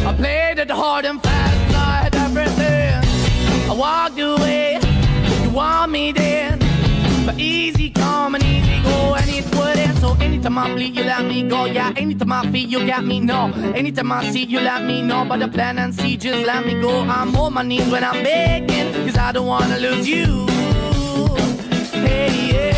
I played it hard and fast, I had everything. I walked away, you want me then. But easy come and easy go, and it wouldn't. So anytime I bleed, you let me go. Yeah, anytime I feel, you got me, no. Anytime I see, you let me know. But the plan and see, just let me go. I'm on my knees when I'm begging, cause I don't wanna lose you. Hey, yeah.